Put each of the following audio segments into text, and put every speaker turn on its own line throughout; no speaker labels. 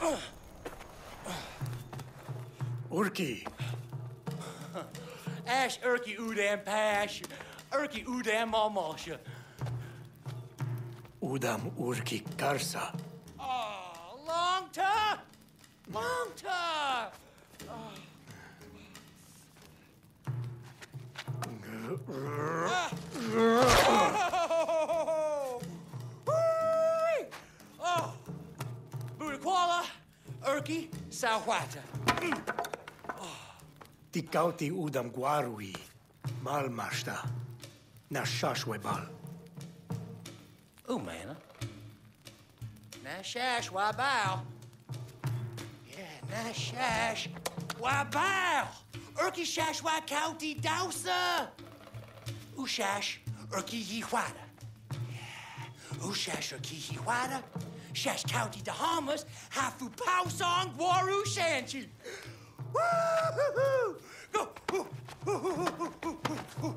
Urki.
Ash Urki Udam Pash. Urki Udam Malmalsha.
Udam Urki Karsa.
Oh, long time! Long time! Oh! Budakwala, Urki, Sawata.
Tikauti Udam Guarui. Malmashta. Nashashwebal.
Man. Nashash, why bow? Yeah, Nashash, why bow? Urki shash, why county dousa? Ushash, Urki Yihuada. Yeah, Ushash, Urki Yihuada. Shash county Dahamas, Hafu Pausong, Waru Shanchi. Woo-hoo-hoo! Go!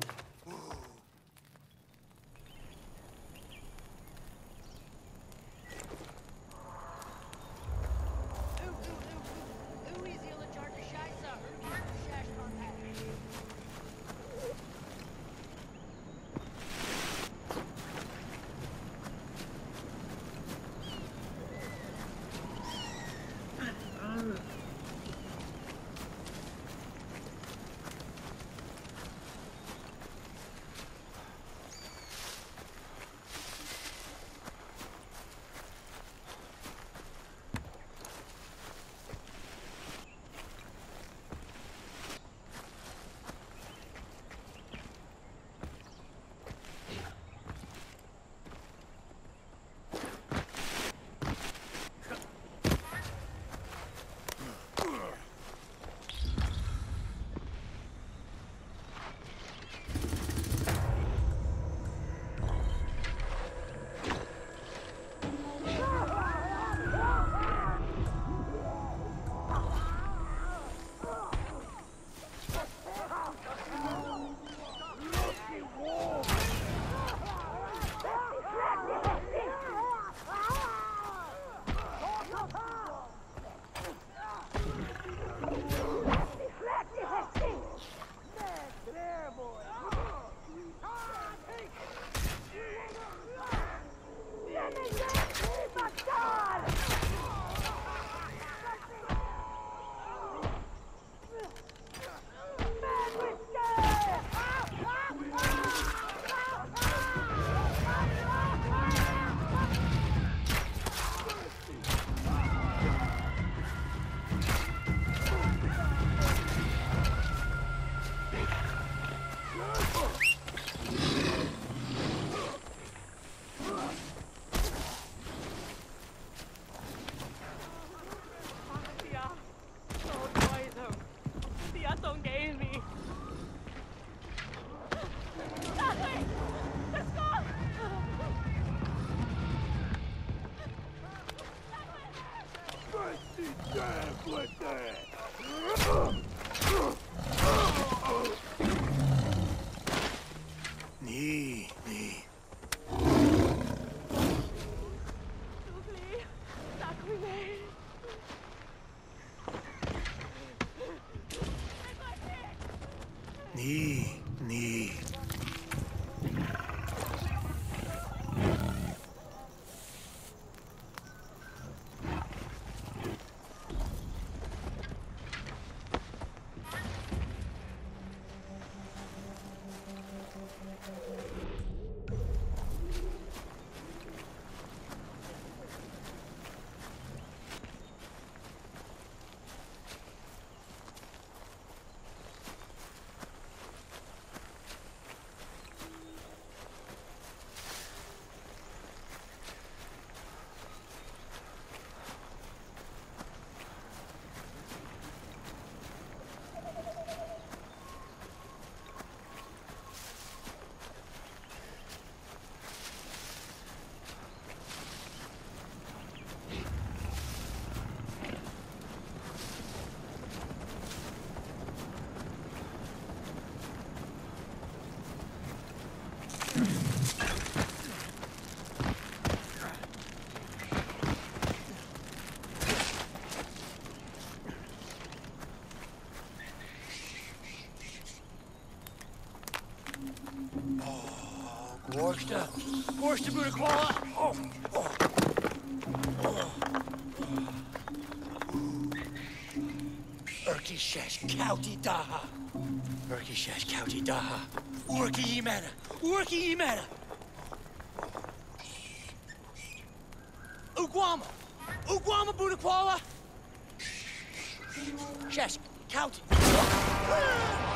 Force the Buddha Koala. Urki Shesh Kauti Daha. Urki Shesh Kauti Daha. Urki Yemena. Urki Yemena. Uguama. Uguama Buddha Koala. Shesh Kauti.